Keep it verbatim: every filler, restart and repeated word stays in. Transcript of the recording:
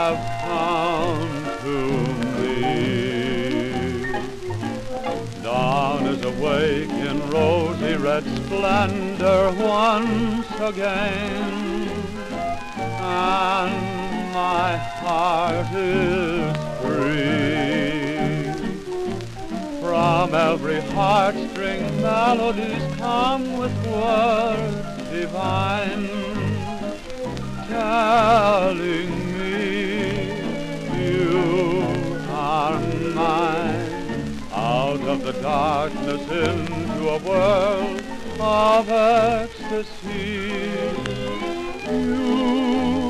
have come to me. Dawn is awake in rosy red splendor once again, and my heart is free. From every heartstring melodies come with words divine, telling me you are mine. Out of the darkness into a world of ecstasy, you